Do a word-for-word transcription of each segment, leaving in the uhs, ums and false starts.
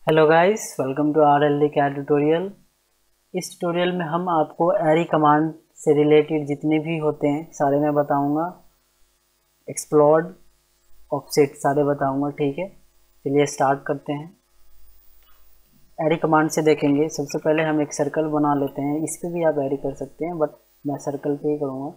Hello guys, welcome to R L D CAD tutorial. इस tutorial में हम आपको एरी कमांड से रिलेटेड जितने भी होते हैं सारे मैं बताऊंगा। एक्सप्लोड, ऑफसेट सारे बताऊंगा। ठीक है, चलिए स्टार्ट करते हैं। एरी कमांड से देखेंगे, सबसे पहले हम एक सर्कल बना लेते हैं। इस पर भी आप एरी कर सकते हैं, बट मैं सर्कल पे ही करूँगा।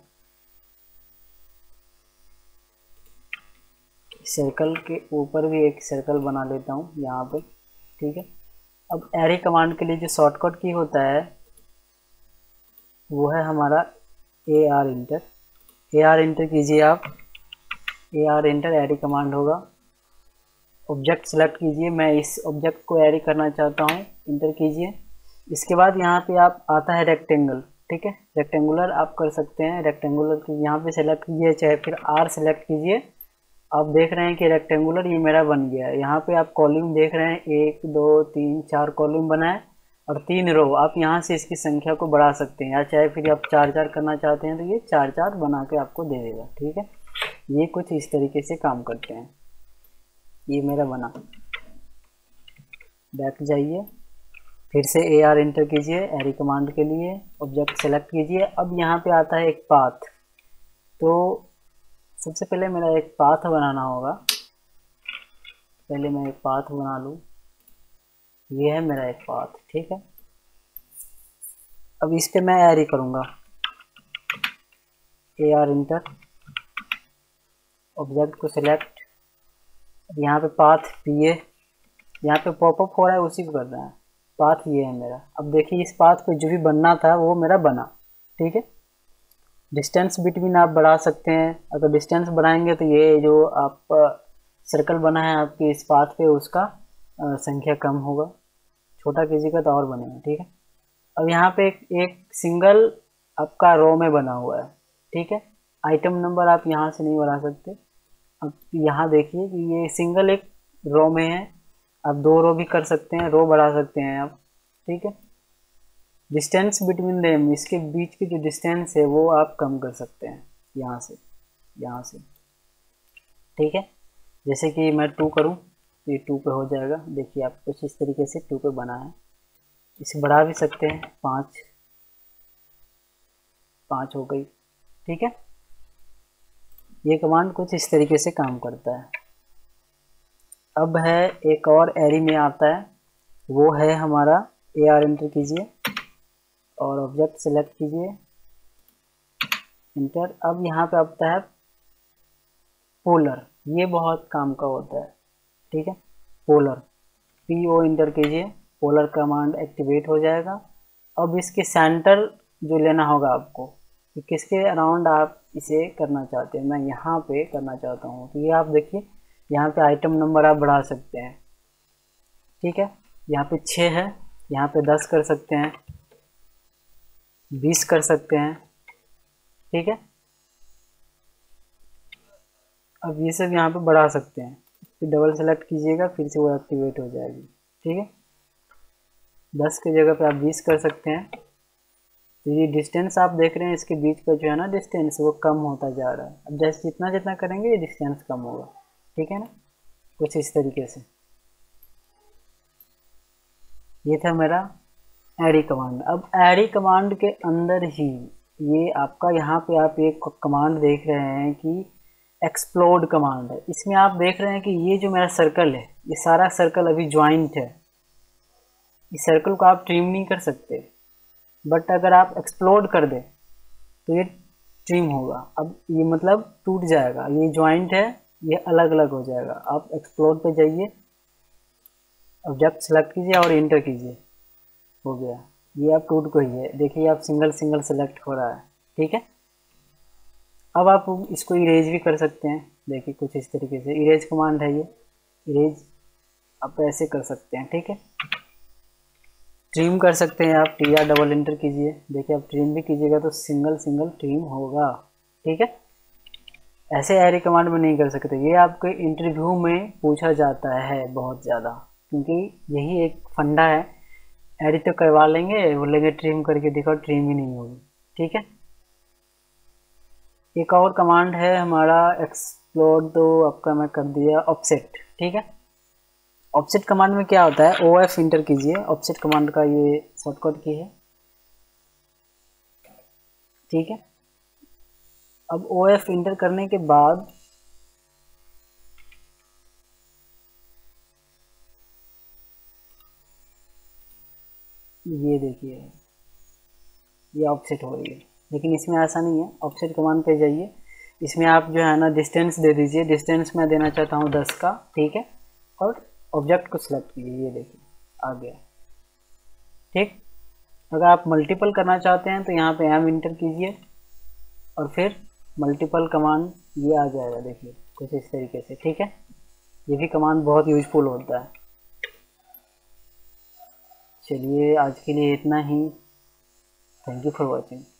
सर्कल के ऊपर भी एक सर्कल बना लेता हूँ यहाँ पे। ठीक है, अब एरी कमांड के लिए जो शॉर्टकट की होता है वो है हमारा A R enter. A R enter कीजिए आप। A R enter array command होगा। ऑब्जेक्ट सेलेक्ट कीजिए, मैं इस ऑब्जेक्ट को एरी करना चाहता हूँ, इंटर कीजिए। इसके बाद यहाँ पे आप आता है रेक्टेंगल। ठीक है, रेक्टेंगुलर आप कर सकते हैं। रेक्टेंगुलर की यहाँ पे सेलेक्ट कीजिए, चाहे फिर आर सेलेक्ट कीजिए। आप देख रहे हैं कि रेक्टेंगुलर ये मेरा बन गया है। यहाँ पे आप कॉलम देख रहे हैं, एक दो तीन चार कॉलम बना है और तीन रो। आप यहाँ से इसकी संख्या को बढ़ा सकते हैं, या चाहे फिर आप चार चार करना चाहते हैं तो ये चार चार बना के आपको दे देगा। ठीक है, ये कुछ इस तरीके से काम करते हैं। ये मेरा बना। बैक जाइए, फिर से ए आर इंटर कीजिए एरी कमांड के लिए। ऑब्जेक्ट सेलेक्ट कीजिए। अब यहाँ पे आता है एक पाथ। तो सबसे पहले मेरा एक पाथ बनाना होगा। पहले मैं एक पाथ बना लूँ। ये है मेरा एक पाथ। ठीक है, अब इस पे मैं एरी करूँगा। ए आर इंटर, ऑब्जेक्ट को सिलेक्ट, यहाँ पे पाथ पी ए, यहाँ पे पॉपअप हो रहा है उसी को करना है। पाथ ये है मेरा। अब देखिए इस पाथ पे जो भी बनना था वो मेरा बना। ठीक है, डिस्टेंस बिटवीन आप बढ़ा सकते हैं। अगर डिस्टेंस बढ़ाएंगे तो ये जो आप सर्कल बना है आपके इस पाथ पे उसका आ, संख्या कम होगा। छोटा कीजिएगा तो और बनेगा। ठीक है, अब यहाँ पे एक, एक सिंगल आपका रो में बना हुआ है। ठीक है, आइटम नंबर आप यहाँ से नहीं बढ़ा सकते। अब यहाँ देखिए कि ये सिंगल एक रो में है। आप दो रो भी कर सकते हैं, रो बढ़ा सकते हैं आप। ठीक है, डिस्टेंस बिटवीन देम, इसके बीच की जो डिस्टेंस है वो आप कम कर सकते हैं यहाँ से, यहाँ से। ठीक है, जैसे कि मैं टू करूँ तो ये टू पे हो जाएगा। देखिए आप कुछ इस तरीके से टू पे बना है। इसे बढ़ा भी सकते हैं, पाँच, पाँच हो गई। ठीक है, ये कमांड कुछ इस तरीके से काम करता है। अब है एक और एरी में आता है, वो है हमारा ए आर इंटर कीजिए और ऑब्जेक्ट सेलेक्ट कीजिए, इंटर। अब यहाँ पे आता है पोलर। ये बहुत काम का होता है। ठीक है, पोलर, पी ओ इंटर कीजिए, पोलर कमांड एक्टिवेट हो जाएगा। अब इसके सेंटर जो लेना होगा आपको कि किसके अराउंड आप इसे करना चाहते हैं। मैं यहाँ पे करना चाहता हूँ, तो ये आप देखिए यहाँ पे आइटम नंबर आप बढ़ा सकते हैं। ठीक है, यहाँ पे छः है, यहाँ पे दस कर सकते हैं, बीस कर सकते हैं। ठीक है, अब ये सब यहाँ पे बढ़ा सकते हैं। फिर डबल सेलेक्ट कीजिएगा, फिर से वो एक्टिवेट हो जाएगी। ठीक है, दस की जगह पे आप बीस कर सकते हैं। तो ये डिस्टेंस आप देख रहे हैं, इसके बीच का जो है ना डिस्टेंस वो कम होता जा रहा है। अब जैसे जितना जितना करेंगे ये डिस्टेंस कम होगा। ठीक है ना, कुछ इस तरीके से। ये था मेरा एरी कमांड। अब एरी कमांड के अंदर ही ये आपका यहाँ पे आप एक कमांड देख रहे हैं कि एक्सप्लोड कमांड है। इसमें आप देख रहे हैं कि ये जो मेरा सर्कल है, ये सारा सर्कल अभी ज्वाइंट है। इस सर्कल को आप ट्रिम नहीं कर सकते, बट अगर आप एक्सप्लोड कर दें तो ये ट्रिम होगा। अब ये मतलब टूट जाएगा। ये ज्वाइंट है, ये अलग अलग हो जाएगा। आप एक्सप्लोड पे जाइए, ऑब्जेक्ट सेलेक्ट कीजिए और इंटर कीजिए, हो गया। ये आप टूट गई है, देखिए आप सिंगल सिंगल सेलेक्ट हो रहा है। ठीक है, अब आप इसको इरेज भी कर सकते हैं। देखिए कुछ इस तरीके से इरेज कमांड है ये। इरेज आप ऐसे कर सकते हैं। ठीक है, ट्रिम कर सकते हैं आप, टी आर डबल इंटर कीजिए। देखिए आप ट्रिम भी कीजिएगा तो सिंगल सिंगल ट्रिम होगा। ठीक है, ऐसे एरी कमांड में नहीं कर सकते। ये आपके इंटरव्यू में पूछा जाता है बहुत ज़्यादा, क्योंकि यही एक फंडा है। एरी तो करवा लेंगे, बोलेंगे ट्रिम करके दिखाओ, ट्रिम ही नहीं होगी। ठीक है, एक और कमांड है हमारा एक्सप्लोर, तो आपका मैं कर दिया ऑफसेट। ठीक है, ऑफसेट कमांड में क्या होता है, ओ एफ इंटर कीजिए, ऑफसेट कमांड का ये शॉर्टकट की है, ठीक है। अब ओ एफ इंटर करने के बाद ये देखिए ये ऑफसेट हो रही है, लेकिन इसमें ऐसा नहीं है। ऑफसेट कमांड पे जाइए, इसमें आप जो है ना डिस्टेंस दे दीजिए, डिस्टेंस मैं देना चाहता हूँ दस का, ठीक है। और ऑब्जेक्ट को सिलेक्ट कीजिए, ये देखिए आ गया, ठीक। अगर आप मल्टीपल करना चाहते हैं तो यहाँ पे एम इंटर कीजिए और फिर मल्टीपल कमांड ये आ जाएगा, देखिए कुछ इस तरीके से, ठीक है। ये भी कमांड बहुत यूजफुल होता है। चलिए आज के लिए इतना ही। Thank you for watching.